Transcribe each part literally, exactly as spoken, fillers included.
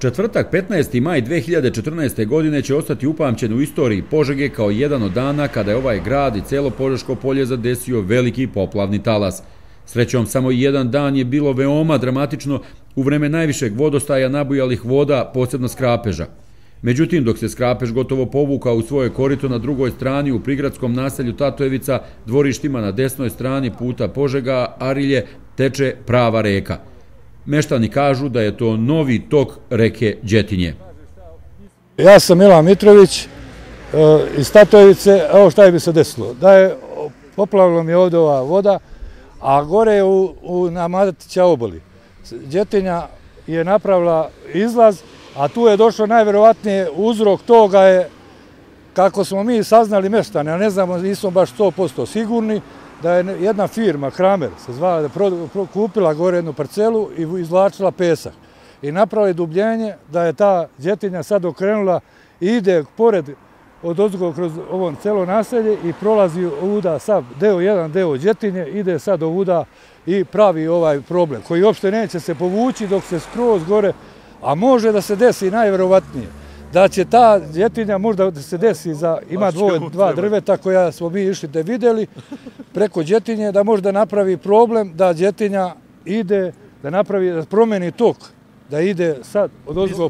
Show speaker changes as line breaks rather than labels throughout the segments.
Četvrtak petnaesti maj dve hiljade četrnaeste. godine će ostati upamćen u istoriji Požege kao jedan od dana kada je ovaj grad i celo Požeško polje zadesio veliki poplavni talas. Srećom, samo jedan dan je bilo veoma dramatično u vreme najvišeg vodostaja nabujalih voda, posebno Skrapeža. Međutim, dok se Skrapež gotovo povukao u svoje korito na drugoj strani u prigradskom naselju Tatojevica, dvorištima na desnoj strani puta Požega, Arilje, teče prava reka. Meštani kažu da je to novi tok reke Đetinje.
Ja sam Milan Mitrović iz Tatojevice. Evo šta je bi se desilo. Da je poplavila mi ovdje ova voda, a gore je u, u, na Matića obali. Đetinja je napravila izlaz, a tu je došlo najverovatnije uzrok toga je, kako smo mi saznali meštani, a ne znamo, nismo baš sto posto sigurni, da je jedna firma, Kramer, se zvala, da je kupila gore jednu parcelu i izvlačila pesak. I napravili dubljenje da je ta Đetinja sad okrenula i ide pored od ozgo kroz ovom celo naselje i prolazi ovuda sad deo jedan, deo Đetinje, ide sad ovuda i pravi ovaj problem, koji uopšte neće se povući dok se skroz gore, a može da se desi najverovatnije da će ta Đetinja možda da se desi, za, ima dvoje, dva drveta koja smo mi išli da vidjeli preko Đetinje, da možda napravi problem da Đetinja ide, da napravi, da promeni tok, da ide sad od ozgo,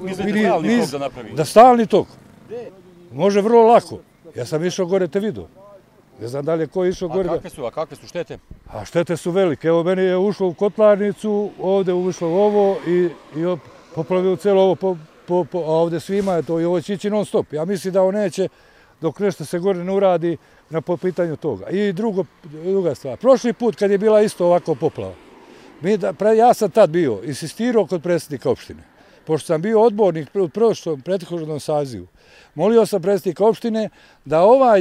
da stalni tok. Može vrlo lako. Ja sam išao gore te vidio. Ne znam da li je ko išao gore.
A kakve su, a kakve su štete?
A štete su velike. Evo, meni je ušlo u kotlarnicu, ovdje ušlo u ovo i, i poplavilo cijelo ovo, po, po, po, a ovdje svima je to i ovo će ići non stop. Ja mislim da on neće, dok nešto se gore ne uradi na po pitanju toga. I drugo, druga stvar. Prošli put kad je bila isto ovako poplava, mi da, pre, ja sam tad bio, insistirao kod predsjednika opštine. Pošto sam bio odbornik u prošlom prethodnom sazivu, molio sam predsjednika opštine da ovaj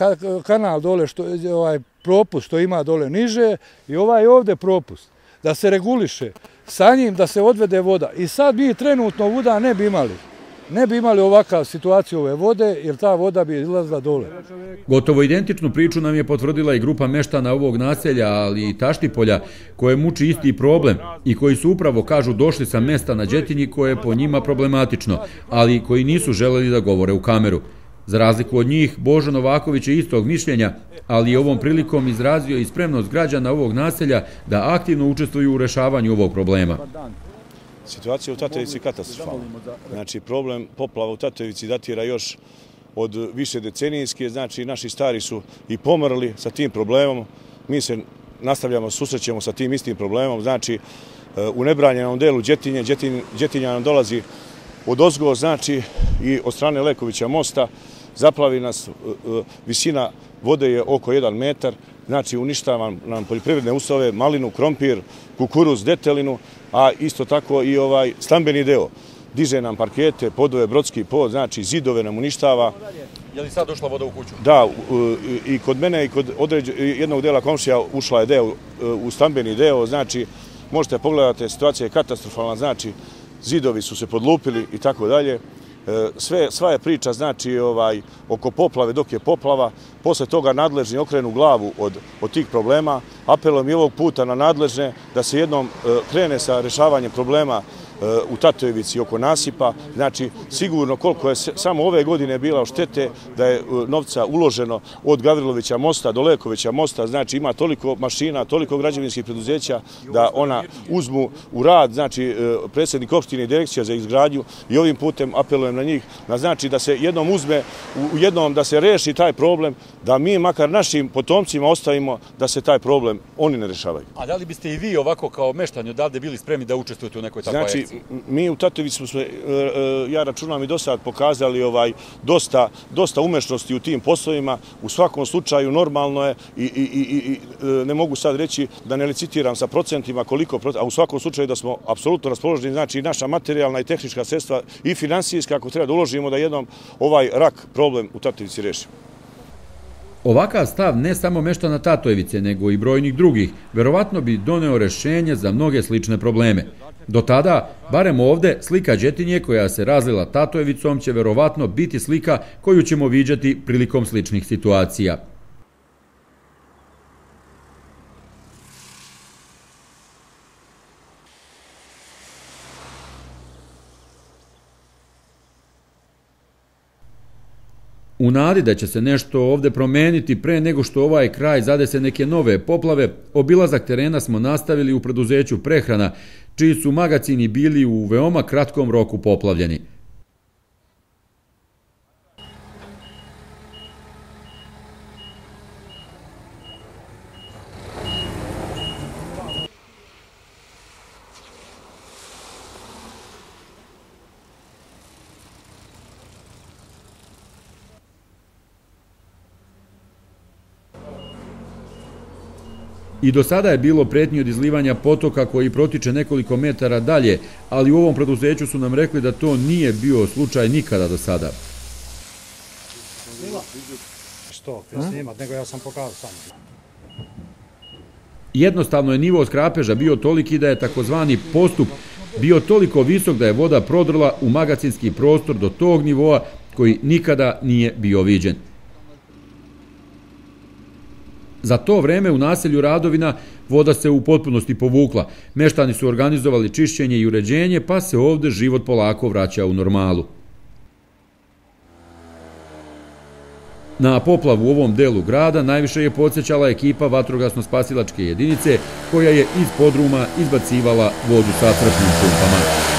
kanal dole, što, ovaj propust što ima dole niže i ovaj ovdje propust, da se reguliše sa njim, da se odvede voda. I sad mi trenutno voda ne bi imali. Ne bi imali ovakav situaciju ove vode, jer ta voda bi izlazila dole.
Gotovo identičnu priču nam je potvrdila i grupa meštana ovog naselja, ali i Taštipolja, koje muči isti problem i koji su upravo, kažu, došli sa mesta na Đetinji koje je po njima problematično, ali koji nisu želeli da govore u kameru. Za razliku od njih, Božo Novaković je istog mišljenja, ali je ovom prilikom izrazio i spremnost građana ovog naselja da aktivno učestvuju u rešavanju ovog problema.
Situacija u Tatojevici je katastrofalna. Znači, problem poplava u Tatojevici datira još od više decenijske, znači naši stari su i pomrli sa tim problemom. Mi se nastavljamo, susrećemo sa tim istim problemom. Znači, u nebranjenom delu Đetinje, Đetinja nam dolazi od ozgo, znači i od strane Lekovića mosta, zaplavi nas, visina vode je oko jedan metar, znači uništava nam poljoprivredne uslove, malinu, krompir, kukuruz, detelinu, a isto tako i ovaj stambeni deo. Diže nam parkete, podove, brodski pod, znači zidove nam uništava.
Je li sad došla voda u kuću?
Da, i kod mene i kod jednog dela komšija ušla je deo u stambeni deo, znači možete pogledati, situacija je katastrofalna, znači zidovi su se podlupili i tako dalje. Sve, sva je priča, znači, ovaj, oko poplave dok je poplava, posle toga nadležni okrenu glavu od, od tih problema. Apelujem i ovog puta na nadležne da se jednom e, krene sa rešavanjem problema e, u Tatojevici oko nasipa. Znači, sigurno koliko je se, samo ove godine bila štete da je e, novca uloženo od Gavrilovića mosta do Lekovića mosta, znači ima toliko mašina, toliko građevinskih preduzeća da ona uzmu u rad, znači e, predsjednik opštine i direkcija za izgradnju, i ovim putem apelujem na njih, na znači da se jednom uzme, u jednom da se reši taj problem, da mi makar našim potomcima ostavimo da se taj problem oni ne rešavaju.
A da li biste i vi ovako kao meštani odavde bili spremni da učestvujete u nekoj takvoj akciji?
Znači, mi u Tatojevici smo, ja računam, i do sad pokazali ovaj, dosta, dosta umešnosti u tim poslovima. U svakom slučaju normalno je i, i, i, i ne mogu sad reći da ne licitiram sa procentima koliko, a u svakom slučaju da smo apsolutno raspoloženi, znači naša materijalna i tehnička sredstva i finansijska, ako treba da uložimo da jednom ovaj rak problem u Tatojevici rešimo.
Ovakav stav ne samo meštana Tatojevice, nego i brojnih drugih, verovatno bi doneo rešenje za mnoge slične probleme. Do tada, barem ovde, slika Đetinje koja se razlila Tatojevicom će verovatno biti slika koju ćemo viđati prilikom sličnih situacija. U nadi da će se nešto ovde promeniti pre nego što ovaj kraj zadese neke nove poplave, obilazak terena smo nastavili u preduzeću Prehrana, čiji su magacini bili u veoma kratkom roku poplavljeni. I do sada je bilo pretnji od izlivanja potoka koji protiče nekoliko metara dalje, ali u ovom preduzeću su nam rekli da to nije bio slučaj nikada do sada.
Što, snimat, nego ja sam pokazao sam.
Jednostavno je nivo skrapeža bio toliki da je takozvani postup bio toliko visok da je voda prodrla u magacinski prostor do tog nivoa koji nikada nije bio viđen. Za to vreme u naselju Radovina voda se u potpunosti povukla. Meštani su organizovali čišćenje i uređenje, pa se ovde život polako vraća u normalu. Na poplavu u ovom delu grada najviše je podsjećala ekipa vatrogasno-spasilačke jedinice koja je iz podruma izbacivala vodu sa crpnim pumpama.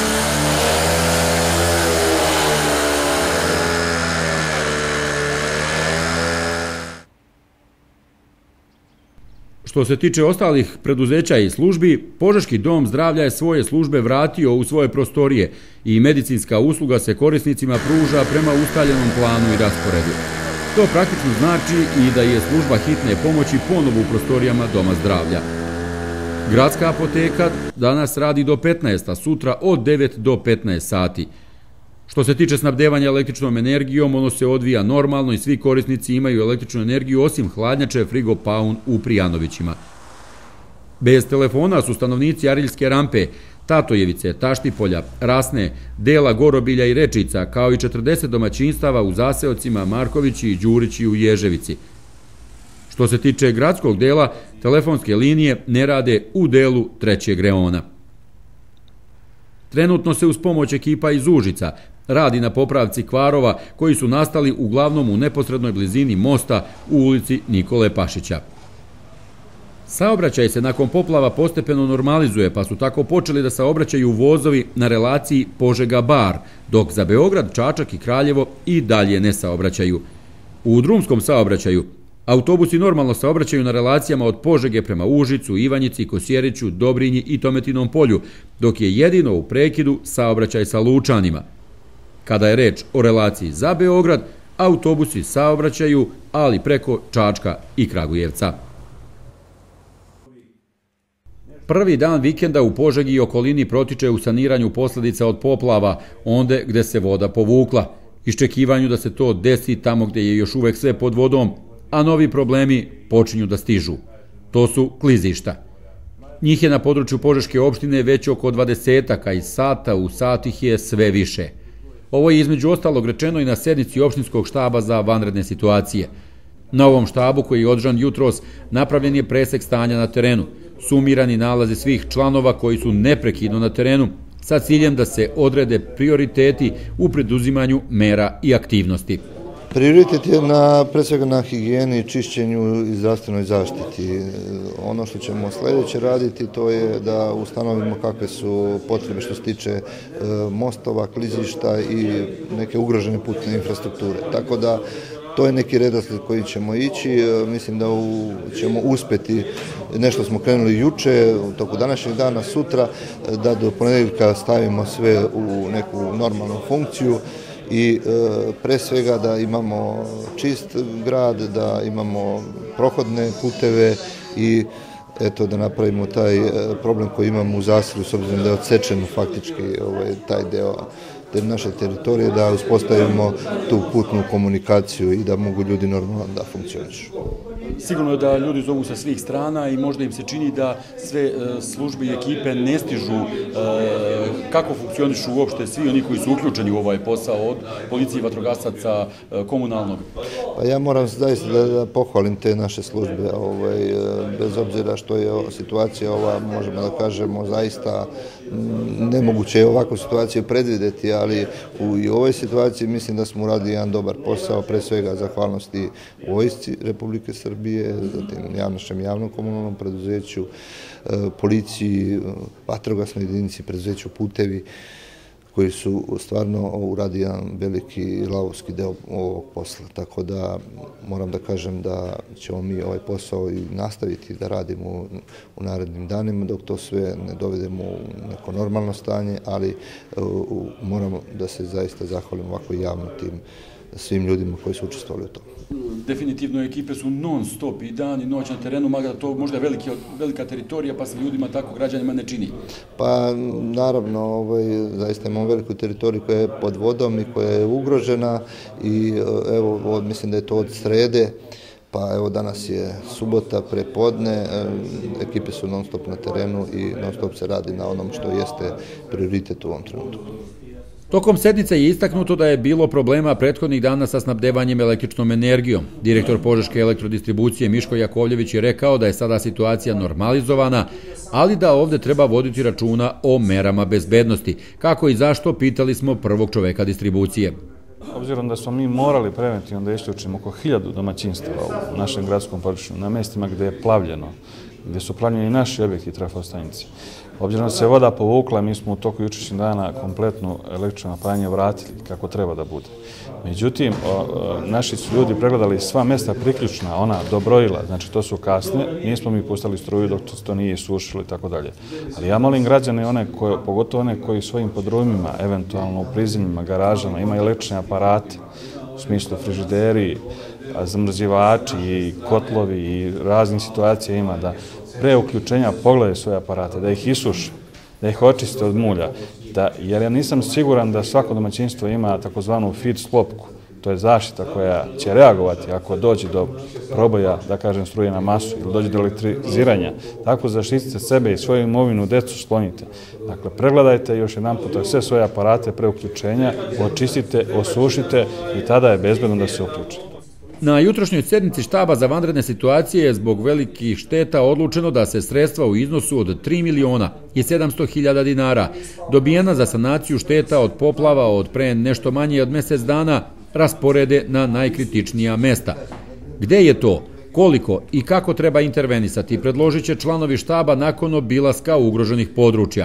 Što se tiče ostalih preduzeća i službi, Požeški dom zdravlja je svoje službe vratio u svoje prostorije i medicinska usluga se korisnicima pruža prema ustaljenom planu i rasporedu. To praktično znači i da je služba hitne pomoći ponovo u prostorijama Doma zdravlja. Gradska apoteka danas radi do petnaest, a sutra od devet do petnaest sati. Što se tiče snabdevanja električnom energijom, ono se odvija normalno i svi korisnici imaju električnu energiju osim hladnjače Frigo Paun u Prijanovićima. Bez telefona su stanovnici Ariljske rampe, Tatojevice, Taštipolja, Rasne, dela Gorobilja i Rečica, kao i četrdeset domaćinstava u zaseocima Markovići i Đurići u Ježevici. Što se tiče gradskog dela, telefonske linije ne rade u delu trećeg reona. Trenutno se uz pomoć ekipa iz Užica radi na popravci kvarova koji su nastali uglavnom u neposrednoj blizini mosta u ulici Nikole Pašića. Saobraćaj se nakon poplava postepeno normalizuje, pa su tako počeli da saobraćaju vozovi na relaciji Požega-Bar, dok za Beograd, Čačak i Kraljevo i dalje ne saobraćaju. U drumskom saobraćaju autobusi normalno saobraćaju na relacijama od Požege prema Užicu, Ivanjici, Kosjeriću, Dobrinji i Tometinom polju, dok je jedino u prekidu saobraćaj sa Lučanima. Kada je reč o relaciji za Beograd, autobusi saobraćaju, ali preko Čačka i Kragujevca. Prvi dan vikenda u Požegi i okolini protiče u saniranju posledica od poplava, onde gde se voda povukla, iščekivanju da se to desi tamo gde je još uvek sve pod vodom, a novi problemi počinju da stižu. To su klizišta. Njih je na području Požeške opštine već oko dvadesetak, a iz sata u sat ih je sve više. Ovo je između ostalog rečeno i na sednici opštinskog štaba za vanredne situacije. Na ovom štabu koji je održan jutros napravljen je presek stanja na terenu, sumirani nalazi svih članova koji su neprekidno na terenu, sa ciljem da se odrede prioriteti u preduzimanju mera i aktivnosti.
Prioritet je na, pre svega na higijeni, čišćenju i zdravstvenoj zaštiti. Ono što ćemo sledeće raditi to je da ustanovimo kakve su potrebe što se tiče mostova, klizišta i neke ugrožene putne infrastrukture. Tako da to je neki redosled koji ćemo ići. Mislim da ćemo uspeti, nešto smo krenuli juče, u toku današnjeg dana, sutra, da do ponedeljka stavimo sve u neku normalnu funkciju i pre svega da imamo čist grad, da imamo prohodne puteve i eto da napravimo taj problem koji imamo u Zasiru, s obzirom da je odsečen faktički taj deo naše teritorije, da uspostavimo tu putnu komunikaciju i da mogu ljudi normalno da funkcionišu.
Sigurno je da ljudi zovu sa svih strana i možda im se čini da sve službe i ekipe ne stižu. Kako funkcionišu uopšte svi oni koji su uključeni u ovaj posao, od policije, vatrogasaca, komunalnog?
Pa ja moram zaista da pohvalim te naše službe, bez obzira što je situacija ova, možemo da kažemo, zaista nemoguće je ovakvu situaciju predvideti, ali u i ovoj situaciji mislim da smo uradili jedan dobar posao, pre svega zahvalnosti Vojsci Republike Srbije, zatim našem javnom komunalnom preduzeću, policiji, vatrogasnoj jedinici, preduzeću Putevi, koji su stvarno uradili jedan veliki lavovski deo ovog posla. Tako da moram da kažem da ćemo mi ovaj posao i nastaviti da radimo u narednim danima dok to sve ne dovedemo u neko normalno stanje, ali moramo da se zaista zahvalimo ovako javno tim svim ljudima koji su učestvovali u tom.
Definitivno ekipe su non stop i dan i noć na terenu, mada to možda je velika teritorija pa se ljudima tako građanima ne čini.
Pa naravno, zaista imamo veliku teritoriju koja je pod vodom i koja je ugrožena i evo mislim da je to od srede, pa evo danas je subota prepodne, ekipe su non stop na terenu i non stop se radi na onom što jeste prioritet u ovom trenutku.
Tokom sednice je istaknuto da je bilo problema prethodnih dana sa snabdevanjem električnom energijom. Direktor Požeške elektrodistribucije Miško Jakovljević je rekao da je sada situacija normalizovana, ali da ovde treba voditi računa o merama bezbednosti. Kako i zašto, pitali smo prvog čoveka distribucije.
Obzirom da smo mi morali preventivno da isključimo oko hiljadu domaćinstava u našem gradskom području, na mestima gde je plavljeno, gde su plavljeni naši objekti trafostanice. Obzirom da se voda povukla, mi smo u toku jučerašnjeg dana kompletno električno napajanje vratili kako treba da bude. Međutim, naši su ljudi pregledali sva mesta priključna, ona dobrojila, znači to su kasne, nismo mi pustali struju dok to nije sušilo i tako dalje. Ali ja molim građane, pogotovo one koji svojim podrumima, eventualno u prizemljima, garažama, imaju električne aparate, u smislu frižideri, zamrzivači i kotlovi i raznih situacija ima da pre uključenja pogledaju svoje aparate, da ih isuše, da ih očiste od mulja, jer ja nisam siguran da svako domaćinstvo ima takozvanu feed sklopku, to je zaštita koja će reagovati ako dođe do proboja, da kažem, struje na masu ili dođe do elektriziranja. Tako zaštitite sebe i svoju imovinu, decu sklonite. Dakle, pregledajte još jedan puta sve svoje aparate pre uključenja, očistite, osušite i tada je bezbedno da se uključe.
Na jutrošnjoj sednici štaba za vanredne situacije je zbog velikih šteta odlučeno da se sredstva u iznosu od tri miliona i sedamsto hiljada dinara dobijena za sanaciju šteta od poplava od pre nešto manje od mesec dana rasporede na najkritičnija mesta. Gde je to, koliko i kako treba intervenisati, predložit će članovi štaba nakon obilaska ugroženih područja.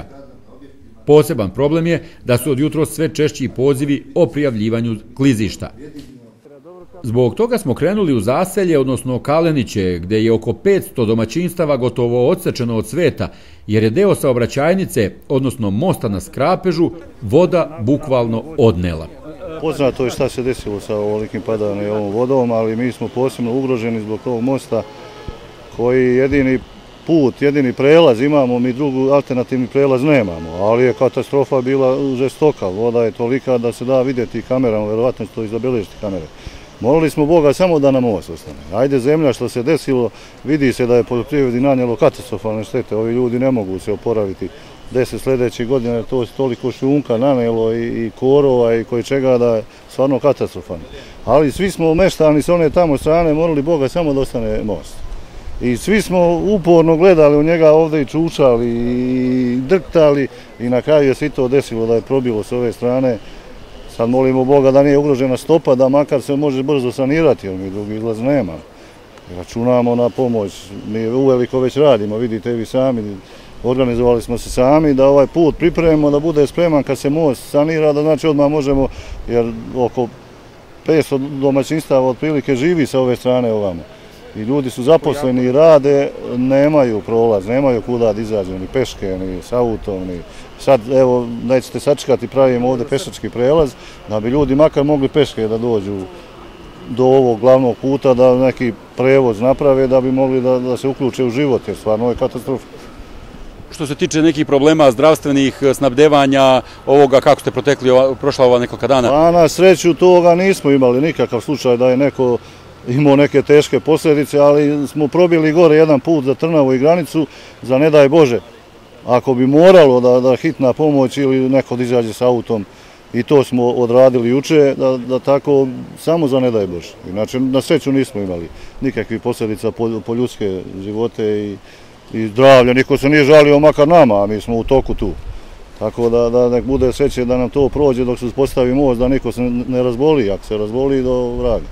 Poseban problem je da su od jutros sve češći pozivi o prijavljivanju klizišta. Zbog toga smo krenuli u Zaselje, odnosno Kaleniće, gde je oko petsto domaćinstava gotovo odsečeno od sveta, jer je deo saobraćajnice, odnosno mosta na Skrapežu, voda bukvalno odnela.
Poznato je šta se desilo sa ovolikim padavanjem i ovom vodom, ali mi smo posebno ugroženi zbog ovog mosta koji jedini put, jedini prelaz imamo, mi drugu alternativni prelaz nemamo, ali je katastrofa bila žestoka, voda je tolika da se da vidjeti kamerama, verovatno to izabeležiti kamere. Molili smo Boga samo da nam most ostane. Ajde zemlja što se desilo, vidi se da je poljoprivredi nanijelo katastrofalne štete, ovi ljudi ne mogu se oporaviti deset sljedećih godina, jer to je toliko šljunka nanijelo i korova i koji čega da je stvarno katastrofalno. Ali svi smo meštani s one tamo strane molili Boga samo da ostane most. I svi smo uporno gledali u njega ovdje i čučali i drktali i na kraju je svi to desilo da je probilo s ove strane. Sad molimo Boga da nije ugrožena stopa, da makar se može brzo sanirati, jer mi drugi izlaz nema. Računamo na pomoć, mi uveliko već radimo, vidite vi sami, organizovali smo se sami da ovaj put pripremimo, da bude spreman kad se most sanira, da znači odmah možemo, jer oko petsto domaćinstava otprilike živi sa ove strane ovamo. I ljudi su zaposleni i rade, nemaju prolaz, nemaju kuda da izađu, ni peške, ni s autom, ni... Sad, evo, nećete sačekati, pravimo ovdje pešački prelaz, da bi ljudi makar mogli peške da dođu do ovog glavnog puta, da neki prevoz naprave, da bi mogli da se uključe u život, jer stvarno je katastrofa.
Što se tiče nekih problema zdravstvenih, snabdevanja, ovoga, kako ste protekli prošla ova nekoliko dana?
Pa na sreću toga nismo imali nikakav slučaj da je neko imao neke teške posljedice, ali smo probili gore jedan put za Trnavu i granicu, za ne daj Bože. Ako bi moralo da, da hitna pomoć ili neko da izađe s autom, i to smo odradili juče, da, da tako samo za ne daj Bože. Inače, na sreću nismo imali nikakvih posljedica po, po ljudske živote i, i zdravlje. Niko se nije žalio makar nama, a mi smo u toku tu. Tako da, da nek bude sreće da nam to prođe dok se uspostavi most, da niko se ne razboli, ako se razboli do vraga.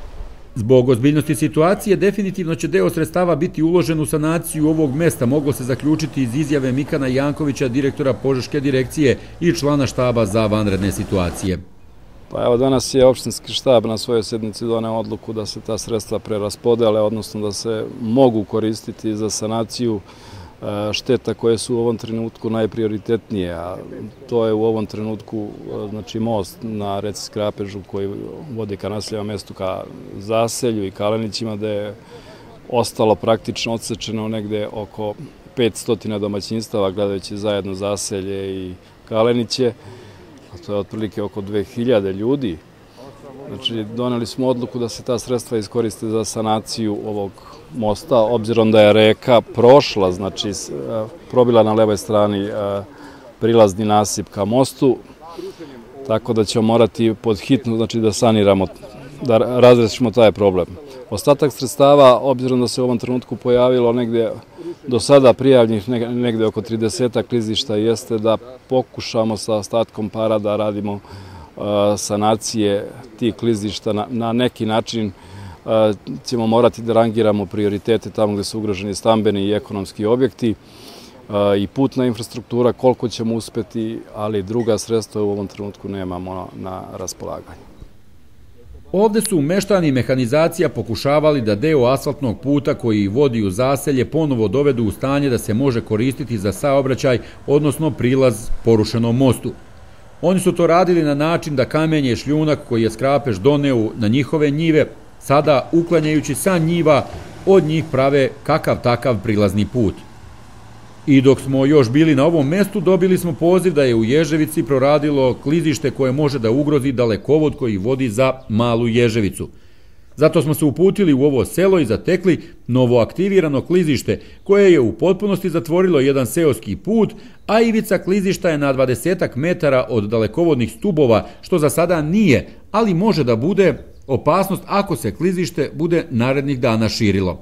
Zbog ozbiljnosti situacije, definitivno će deo sredstava biti uložen u sanaciju ovog mesta, moglo se zaključiti iz izjave Mikana Jankovića, direktora Požeške direkcije i člana štaba za vanredne situacije.
Pa evo, danas je opštinski štab na svojoj sednici doneo odluku da se ta sredstva preraspodele, odnosno da se mogu koristiti za sanaciju šteta koje su u ovom trenutku najprioritetnije, a to je u ovom trenutku znači most na reci Skrapežu koji vodi ka naseljenom mestu ka Zaselju i Kalenićima, gde je ostalo praktično odsečeno negde oko petsto domaćinstava gledajući zajedno Zaselje i Kaleniće, a to je otprilike oko dve hiljade ljudi. Znači, doneli smo odluku da se ta sredstva iskoriste za sanaciju ovog mosta, obzirom da je reka prošla, znači probila na levoj strani prilazni nasip ka mostu, tako da ćemo morati pod hitno znači, da saniramo, da razrešimo taj problem. Ostatak sredstava, obzirom da se u ovom trenutku pojavilo negde do sada prijavljenih negde oko tridesetak klizišta, jeste da pokušamo sa ostatkom para da radimo sanacije tih klizišta. Na, na neki način ćemo morati da rangiramo prioritete tamo gde su ugroženi stambeni i ekonomski objekti i putna infrastruktura, koliko ćemo uspeti, ali druga sredstva u ovom trenutku nemamo na raspolaganju.
Ovde su meštani i mehanizacija pokušavali da deo asfaltnog puta koji vodi u Zaselje ponovo dovedu u stanje da se može koristiti za saobraćaj, odnosno prilaz porušenom mostu. Oni su to radili na način da kamenje i šljunak koji je Skrapež doneo na njihove njive, sada uklanjajući sa njiva, od njih prave kakav takav prilazni put. I dok smo još bili na ovom mestu, dobili smo poziv da je u Ježevici proradilo klizište koje može da ugrozi dalekovod koji vodi za Malu Ježevicu. Zato smo se uputili u ovo selo i zatekli novoaktivirano klizište koje je u potpunosti zatvorilo jedan seoski put, a ivica klizišta je na dvadesetak metara od dalekovodnih stubova, što za sada nije, ali može da bude opasnost ako se klizište bude narednih dana širilo.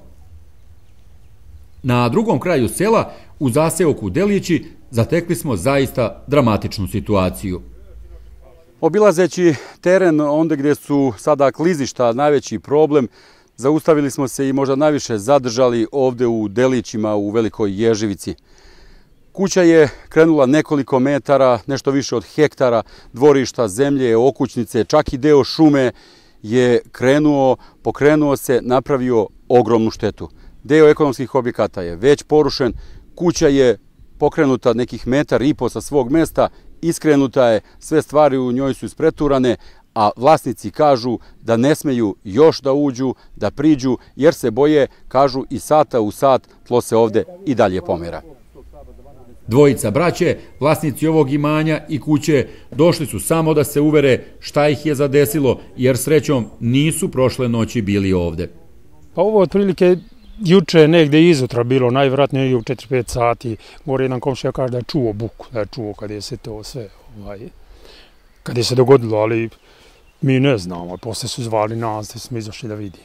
Na drugom kraju sela, u zaseoku Delići, zatekli smo zaista dramatičnu situaciju.
Obilazeći teren onda gdje su sada klizišta najveći problem, zaustavili smo se i možda najviše zadržali ovde u Delićima u Velikoj Ježevici. Kuća je krenula nekoliko metara, nešto više od hektara, dvorišta, zemlje, okućnice, čak i deo šume je krenuo, pokrenuo se, napravio ogromnu štetu. Deo ekonomskih objekata je već porušen, kuća je pokrenuta nekih metar i po sa svog mesta, iskrenuta je, sve stvari u njoj su ispreturane, a vlasnici kažu da ne smeju još da uđu, da priđu, jer se boje, kažu, i sata u sat tlo se ovde i dalje pomera.
Dvojica braće, vlasnici ovog imanja i kuće, došli su samo da se uvere šta ih je zadesilo, jer srećom nisu prošle noći bili ovde.
Pa ovo otprilike juče negde izutra bilo, najvjerojatnije u četiri pet sati. Gore jedan komšija kaže da je čuo buku, da je čuo kad je se to sve, ovaj, kad je se dogodilo, ali mi ne znamo. Posle su zvali nas, da smo izašli da vidimo.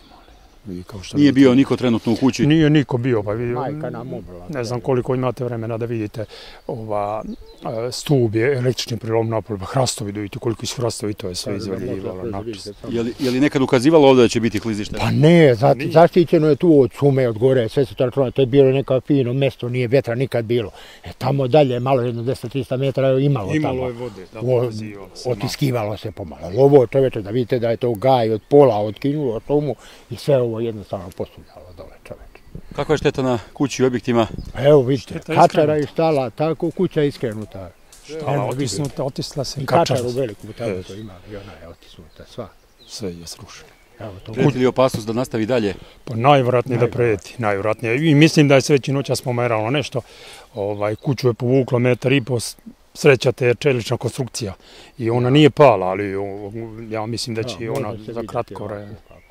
Nije bio niko trenutno u kući?
Nije niko bio, pa vidio, ne znam koliko imate vremena da vidite ova stub je električni prilom napolje, pa hrastovi dojiti, koliko iz hrastovi, to je sve izvaljivalo napis.
Je li nekad ukazivalo ovdje da će biti klizište?
Pa ne, zaštićeno je tu od šume, od gore, sve se to računa, to je bilo neko fino mesto, nije vjetra nikad bilo. E tamo dalje, malo jedno deset do trista metara je imalo tamo.
Imalo je vode, da polazivalo se.
Otiskivalo se pomalo. Ovo čoveče, da vidite da je to gaj od pola otkinulo šumu i sve ovo jednostavno postavljalo dole, čoveče.
Kakva je šteta na kući i objektima?
Evo vidite, kačara i štala, tako kuća iskrenuta.
Štala otisnuta, otisla se.
I kačar u velikom tamo to ima, i ona je otisnuta, sva.
Sve je srušeno.
Prijeti li opasnost da nastavi dalje?
Pa najvratnije da prijeti, najvratnije. I mislim da je sve veći noća spomeralo nešto. Kuću je povuklo metar i po, sreća te je čelična konstrukcija. I ona nije pala, ali ja mislim da će ona za kratko vreme.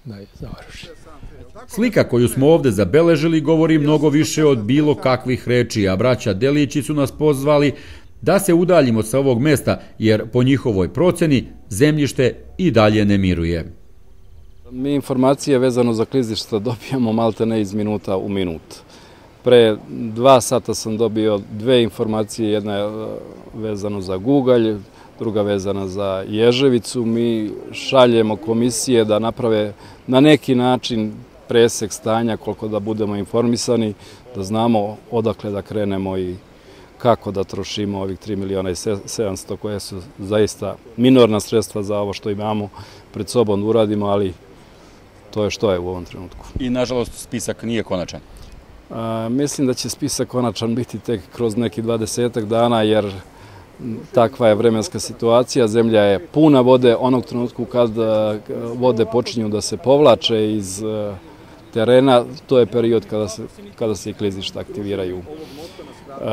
da je završi.
Slika koju smo ovde zabeležili govori mnogo više od bilo kakvih reči, a braća Delići su nas pozvali da se udaljimo sa ovog mesta, jer po njihovoj proceni zemljište i dalje ne miruje.
Mi informacije vezano za klizišta dobijamo maltene iz minuta u minut. Pre dva sata sam dobio dve informacije, jedna je vezano za Gugalj, druga vezana za Ježevicu. Mi šaljemo komisije da naprave na neki način presek stanja, koliko da budemo informisani, da znamo odakle da krenemo i kako da trošimo ovih tri miliona i sedamsto koje su zaista minorna sredstva za ovo što imamo pred sobom da uradimo, ali to je što je u ovom trenutku.
I nažalost spisak nije konačan.
A, mislim da će spisak konačan biti tek kroz neki dvadesetak dana, jer takva je vremenska situacija. Zemlja je puna vode onog trenutku kad vode počinju da se povlače iz terena, to je period kada se, kada se i klizišta aktiviraju. E,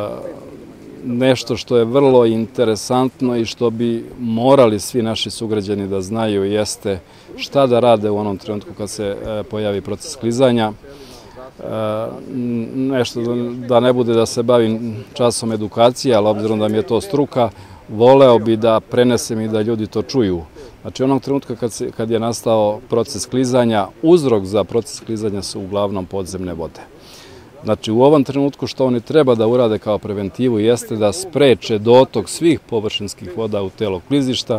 nešto što je vrlo interesantno i što bi morali svi naši sugrađani da znaju jeste šta da rade u onom trenutku kad se pojavi proces klizanja. E, nešto da ne bude da se bavim časom edukacije, ali obzirom da mi je to struka, voleo bi da prenesem i da ljudi to čuju. Znači, onog trenutka kad, se, kad je nastao proces klizanja, uzrok za proces klizanja su uglavnom podzemne vode. Znači, u ovom trenutku što oni treba da urade kao preventivu jeste da spreče dotok svih površinskih voda u telo klizišta,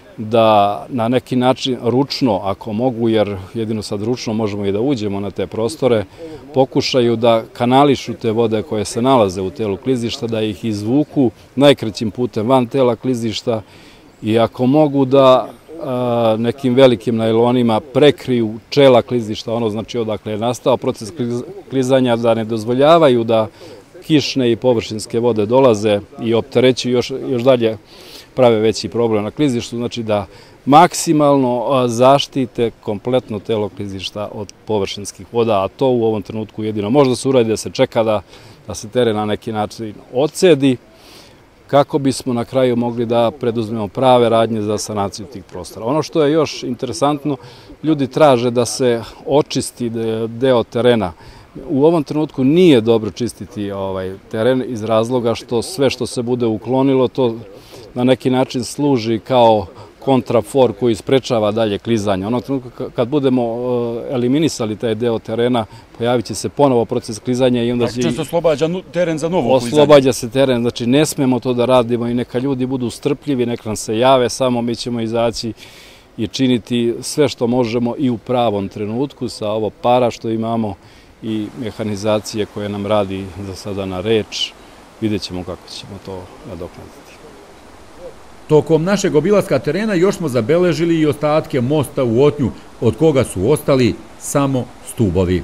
da na neki način ručno, ako mogu, jer jedino sad ručno možemo i da uđemo na te prostore, pokušaju da kanališu te vode koje se nalaze u telu klizišta, da ih izvuku najkraćim putem van tela klizišta i ako mogu da a, nekim velikim najlonima prekriju čela klizišta, ono znači odakle je nastao proces klizanja, da ne dozvoljavaju da kišne i površinske vode dolaze i opterećuju još, još dalje prave veći problem na klizištu, znači da maksimalno zaštite kompletno telo klizišta od površinskih voda, a to u ovom trenutku jedino možda se uradi da se čeka da, da se teren na neki način odsedi, kako bismo na kraju mogli da preduzmemo prave radnje za sanaciju tih prostora. Ono što je još interesantno, ljudi traže da se očisti deo terena. U ovom trenutku nije dobro čistiti ovaj teren iz razloga što sve što se bude uklonilo, to na neki način služi kao kontrafor koji sprečava dalje klizanje. Onog trenutka kad budemo eliminisali taj deo terena, pojavit će se ponovo proces klizanja i onda
će... Znači, se oslobađa teren za novo klizanje?
Oslobađa se teren, znači ne smemo to da radimo i neka ljudi budu strpljivi, neka nam se jave, samo mi ćemo izaći i činiti sve što možemo i u pravom trenutku sa ovo para što imamo i mehanizacije koje nam radi za sada na reč. Vidjet ćemo kako ćemo to nadoknaditi.
Tokom našeg obilaska terena još smo zabeležili i ostatke mosta u Otnju, od koga su ostali samo stubovi.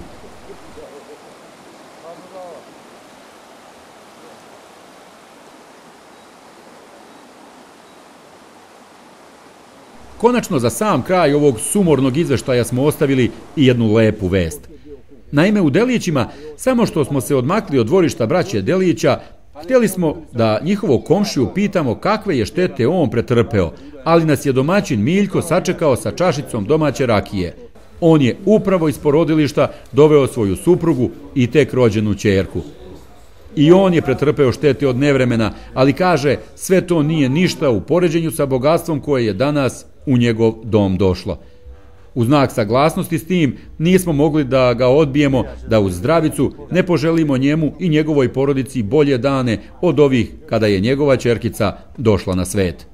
Konačno za sam kraj ovog sumornog izveštaja smo ostavili i jednu lepu vest. Naime, u Delićima, samo što smo se odmakli od dvorišta braće Delića, htjeli smo da njihovog komšiju pitamo kakve je štete on pretrpeo, ali nas je domaćin Miljko sačekao sa čašicom domaće rakije. On je upravo iz porodilišta doveo svoju suprugu i tek rođenu ćerku. I on je pretrpeo štete od nevremena, ali kaže sve to nije ništa u poređenju sa bogatstvom koje je danas u njegov dom došlo. U znak saglasnosti s tim nismo mogli da ga odbijemo, da uz zdravicu ne poželimo njemu i njegovoj porodici bolje dane od ovih kada je njegova ćerkica došla na svet.